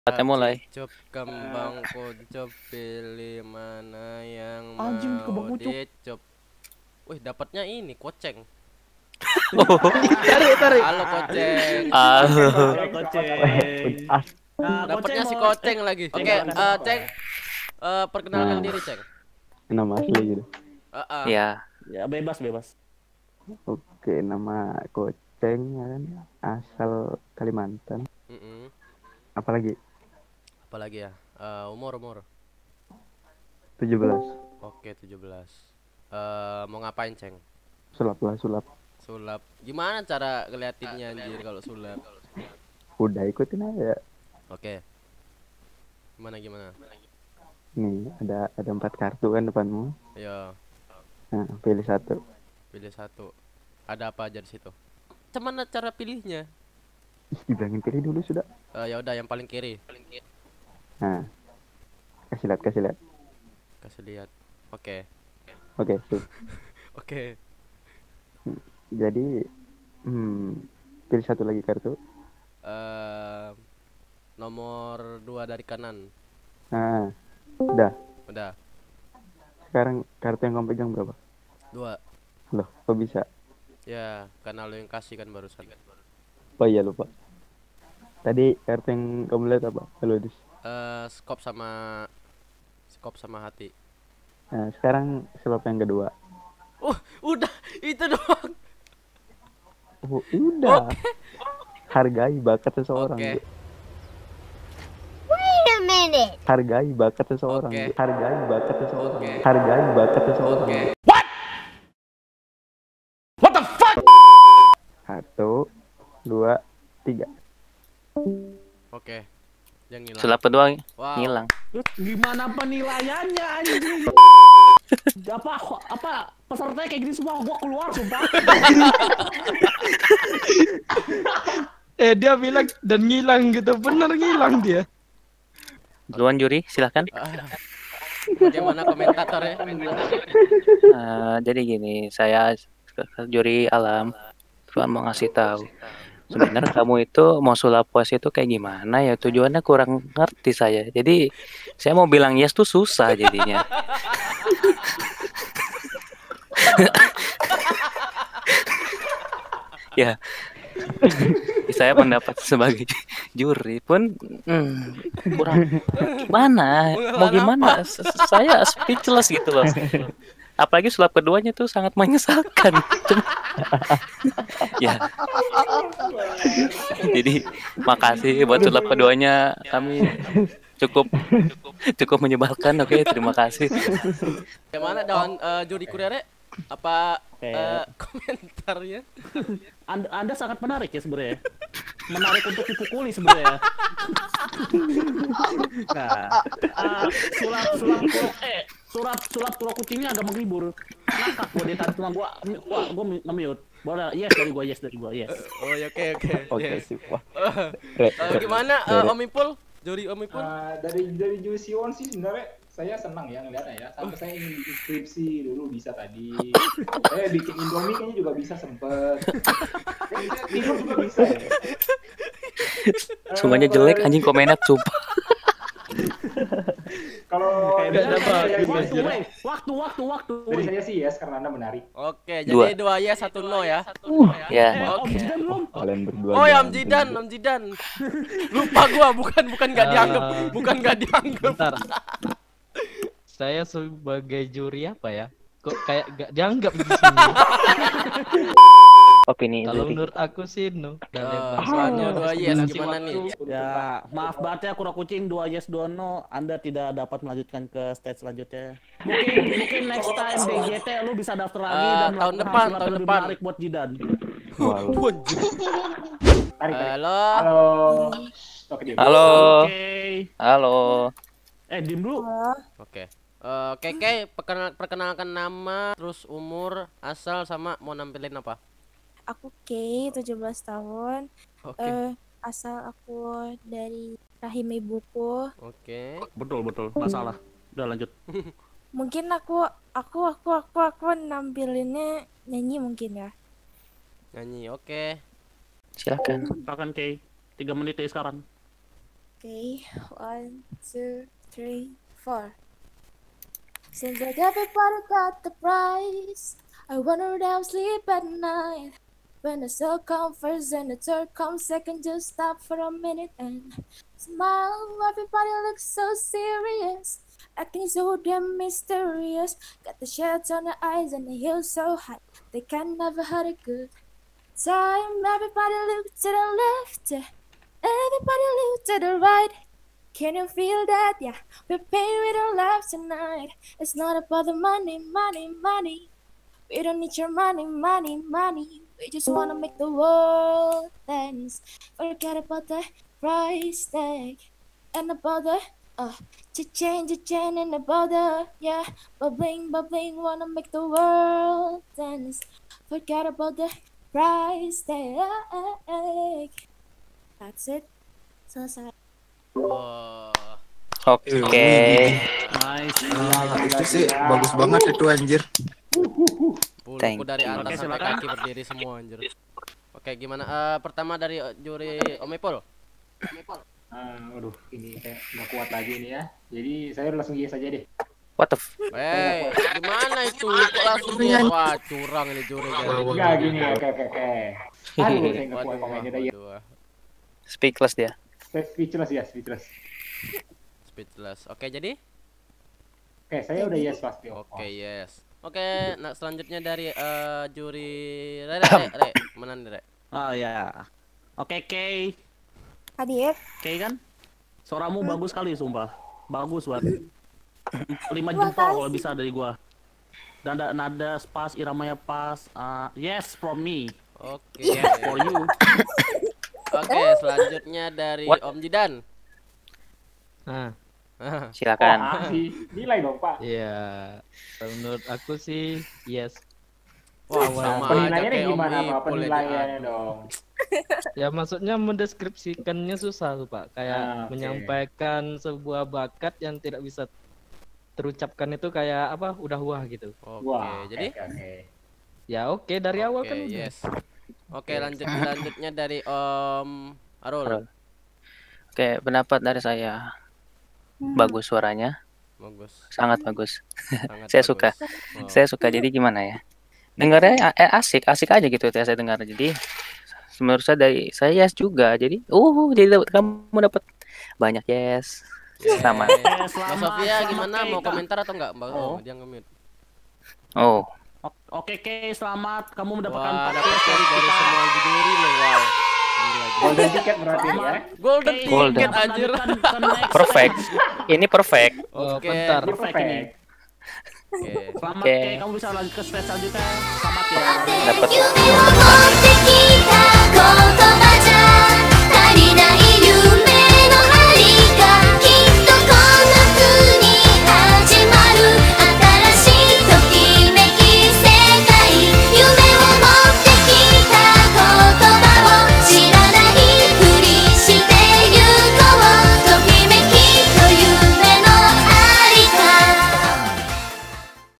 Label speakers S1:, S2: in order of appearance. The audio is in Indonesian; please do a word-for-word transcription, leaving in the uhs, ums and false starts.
S1: Saatnya mulai.
S2: Cicop kembang kucup pilih mana yang
S3: Anjing,
S2: mau
S3: kembang kucup.
S2: dicop. Wih, dapatnya ini koceng.
S1: Oh,
S3: Tarik, tarik.
S2: Halo koceng.
S1: halo.
S3: Halo koceng. Nah,
S2: Dapatnya si
S3: mau-
S2: koceng lagi.
S3: Ceng,
S2: Oke,
S3: silakan.
S2: eh, Ceng. Eh, perkenalkan
S4: Nah.
S2: diri, Ceng.
S4: Nama asli gitu.
S2: Heeh.
S1: Ya,
S3: Ya bebas bebas.
S4: Oke, nama Koceng ya kan. Asal Kalimantan.
S2: Mm-mm.
S4: Apalagi
S2: Apalagi ya? Eh, umur umur.
S4: tujuh belas.
S2: Oke, tujuh belas. Eh, mau ngapain, Ceng?
S4: Sulap lah, sulap.
S2: Sulap. Gimana cara ngeliatinnya anjir kalau sulap?
S4: Udah ikutin aja.
S2: Oke. Gimana gimana?
S4: Nih, ada ada empat kartu kan depanmu.
S2: Ayo,
S4: Nah, pilih satu.
S2: pilih satu. Ada apa aja di situ? Cuman cara pilihnya?
S4: Ih, dibilangin pilih dulu sudah.
S2: Eh, ya udah yang paling kiri.
S4: Nah, kasih lihat, kasih lihat.
S2: Kasih lihat. Oke.
S4: Oke, tuh.
S2: Oke.
S4: Jadi, hmm, pilih satu lagi kartu.
S2: Eh, nomor dua dari kanan.
S4: Nah, udah.
S2: Udah.
S4: Sekarang kartu yang kamu pegang berapa?
S2: Dua.
S4: Loh, kok bisa?
S2: Ya, karena lo yang kasih kan barusan.
S4: Oh iya, lupa. Tadi kartu yang kamu lihat apa? Halo, Dis.
S2: Eh, skop sama skop sama hati.
S4: Nah, sekarang sulap yang kedua.
S2: Uh, udah itu doang.
S4: Oh, udah.
S2: Oke.
S4: Hargai bakat seseorang.
S2: Oke.
S4: Bu. Hargai bakat seseorang.
S2: Oke.
S4: Bu. Hargai bakat seseorang.
S2: Oke.
S4: Hargai bakat seseorang.
S2: Oke.
S4: Satu, dua, tiga.
S2: Oke. Yang hilang.
S1: sulap kedua
S2: Wow.
S1: ngilang.
S3: Terus gimana penilaiannya anjing? apa apa pesertanya kayak gini semua gua keluar sumpah.
S5: Eh dia bilang dan ngilang gitu, bener ngilang dia.
S1: Duluan juri, silahkan.
S2: Ah. Bagaimana komentatornya?
S1: Eh, jadi gini, saya juri alam cuma mau ngasih tahu. Sebenarnya kamu itu mau sulap puas itu kayak gimana ya? Tujuannya kurang ngerti saya. Jadi saya mau bilang yes tuh susah jadinya. Ya, saya pendapat sebagai juri pun hmm, kurang gimana? Mau gimana? S- Saya speechless gitu loh. Apalagi sulap keduanya tuh sangat menyesalkan. Cuma- ya. Jadi makasih buat sulap keduanya, kami cukup cukup menyebalkan. Oke, terima kasih.
S2: Bagaimana daun eh, juri kurere? Apa
S3: Oke.
S2: eh, komentarnya?
S3: Anda, anda sangat menarik ya sebenarnya. Menarik untuk dipukuli sebenarnya. Nah, ah, sulap sulap kurok eh sulap sulap kurok kucingnya agak menghibur. Ngakak gua dia tadi cuma gua gua gua nge-mute. Boleh yes dari gua yes dari gua yes.
S2: Oh, ya, oke oke.
S4: Oke,
S2: Yes.
S4: sip. Wah.
S2: Eh,
S4: Re- re-
S2: gimana eh,
S4: re-
S2: Om Ipul? Juri Om Ipul?
S6: Uh, dari dari Juicy sih sebenarnya saya senang ya ngeliatnya ya. Sampai saya ingin bikin skripsi dulu bisa tadi. Saya bikin Indomie kayaknya juga bisa sempet. Kayaknya tidur juga bisa ya.
S1: Semuanya jelek anjing komennya sumpah.
S6: Kalau
S3: Kayak
S6: dari
S3: beda
S6: saya
S3: banget,
S6: sih,
S3: waktu, weh. waktu, waktu, waktu.
S6: dari
S3: weh.
S6: saya sih yes karena Anda menarik.
S2: Oke,
S1: Dua.
S2: jadi dua ya, satu no ya.
S1: Ya.
S3: Eh, Om
S2: Oke.
S3: Jidan belum?
S4: Kalian berdua.
S2: Oh, ya Om
S4: jangan
S2: Jidan,
S4: ribut.
S2: Om Jidan. Lupa gua, bukan bukan nggak
S5: Ah.
S2: dianggap, bukan nggak dianggap.
S5: Bentar. Saya sebagai juri apa ya? Kok kayak gak dianggap di sini?
S1: Opini
S5: Kalau
S1: juri.
S5: menurut aku sih no. Dan
S2: Eh,
S5: lebar.
S2: soalnya dua yes,
S5: Kasih
S2: gimana
S5: waktu.
S2: nih?
S3: Ya, maaf banget ya kurang kucing dua yes dua no. Anda tidak dapat melanjutkan ke stage selanjutnya. Mungkin mungkin next time D G T lu bisa daftar lagi
S2: Ah,
S3: dan
S2: tahun
S3: melakukan
S2: depan,
S3: sulap
S2: tahun
S3: yang lebih
S2: depan.
S3: menarik buat Jidan.
S4: Wah, lu-
S6: Tarik, tarik.
S2: Halo.
S6: Halo. Oke, dia.
S1: Halo.
S3: Oke.
S1: Halo.
S3: Eh, dim dulu.
S2: Oke. Eh, Keke, perkenal- perkenalkan nama, terus umur, asal, sama mau nampilin apa?
S7: Aku Kay, tujuh belas tahun.
S2: Oke.
S7: Eh, asal aku dari rahim ibuku.
S2: Oke.
S3: Betul, betul. Nggak salah. Udah lanjut.
S7: Mungkin aku aku aku aku aku nampilinnya nyanyi mungkin ya.
S2: Nyanyi. Oke.
S1: Silakan.
S3: Silakan Kay. Tiga menit ya sekarang.
S7: Okay, one, two, three, four. Seems like everybody got the prize. I wonder how sleep at night. When the second comes first and the third comes second, just stop for a minute and smile. Everybody looks so serious, acting so damn mysterious. Got the shades on the eyes and the heels so high, they can never had a good time. Everybody look to the left, everybody look to the right. Can you feel that? Yeah, we're paying with our lives tonight. It's not about the money, money, money. We don't need your money, money, money. We just wanna make the world dance. Forget about the price tag and about the uh, cha-chain, cha-chain and about the yeah, bubbling, bubbling. Wanna make the world dance. Forget about the price tag. That's it. Selesai.
S2: Wah.
S1: Oke.
S3: Nice.
S8: Ah, itu sih bagus banget itu anjir.
S1: Thank
S2: Buluku dari
S1: you.
S2: atas
S3: Oke,
S2: sampai
S3: silakan.
S2: kaki berdiri semua anjir. Oke, gimana? Eh, pertama dari eh, juri Om Ipul.
S6: Ah, aduh, ini kayak nggak kuat lagi nih ya. Jadi saya langsung yes aja deh.
S1: What the f
S2: Eh, gimana itu? Kok langsung dia? Wah, curang ini juri kan.
S6: Enggak gini, oke oke oke. Aduh, saya nggak kuat
S2: Waduh,
S6: komennya dah ya.
S2: waduh.
S1: Speechless dia.
S6: Speechless ya, speechless.
S2: Speechless. Oke, jadi?
S6: Oke, saya udah yes pasti.
S2: Oke, yes. Oke, nah selanjutnya dari eh, juri Re, Re, Re, mana nih, Re?
S3: Oh ya. Oke, Kay.
S7: Hadir.
S3: Kay kan? Suaramu bagus sekali sumpah. Bagus banget. Lima
S7: Terima
S3: jempol kalau
S7: kasih.
S3: bisa dari gua. Nada nada pas, iramanya pas. Ah, yes from me.
S2: Oke.
S3: Yes for you.
S2: Oke, selanjutnya dari
S1: What?
S2: Om Jidan.
S5: Nah,
S1: Silakan.
S6: Ah, sih. Nilai dong, Pak.
S5: ya menurut aku sih yes.
S2: Wah,
S5: Wah,
S2: sama aja
S6: Penilaiannya
S2: kayak Om
S6: gimana, Pak?
S2: Ipul ya,
S6: Penilaiannya
S2: aduh.
S6: dong.
S5: Ya maksudnya mendeskripsikannya susah tuh Pak. Kayak
S6: Ah, oke.
S5: menyampaikan sebuah bakat yang tidak bisa terucapkan itu kayak apa? Udah wah gitu.
S2: Oke,
S6: Wah,
S2: jadi
S6: oke, oke.
S5: Ya oke dari awal
S2: oke,
S5: kan udah.
S2: yes. Oke, lanjut lanjutnya dari Om Arul.
S1: Arul. Oke, pendapat dari saya bagus suaranya,
S2: Bagus.
S1: sangat bagus.
S2: Sangat
S1: Saya
S2: bagus.
S1: suka.
S2: Oh.
S1: Saya suka. Jadi gimana ya? Dengarnya eh, asik, asik aja gitu ya saya dengar. Jadi menurut saya dari saya yes juga. Jadi uh jadi dapat- kamu dapat banyak yes.
S2: Yes.
S1: Sama.
S3: Eh,
S2: Mbak
S3: selamat,
S2: Sofia
S3: selamat,
S2: gimana?
S3: Kay,
S2: Mau
S3: Kak.
S2: komentar atau enggak? Mbak,
S3: Oh.
S2: oh, dia nge-mute.
S1: Oh,
S3: O- Oke, Kay, selamat. Kamu mendapatkan
S2: Wah,
S3: empat
S2: dapat
S3: yes
S2: dari, dari
S3: kita.
S2: semua juri loh, wow. Gila, gila.
S6: Golden ticket berarti ya.
S2: Golden
S3: Kay,
S1: Golden.
S2: ticket
S3: dapat
S2: anjir.
S3: lanjutkan ke next
S1: perfect. Ini perfect.
S5: Oh,
S2: Oke.
S5: bentar.
S6: Ini perfect.
S2: Oke.
S3: Selamat,
S1: Oke.
S3: Kay. Kamu bisa lanjut ke stage selanjutnya. Selamat ya.
S1: Dapat
S7: You belong on the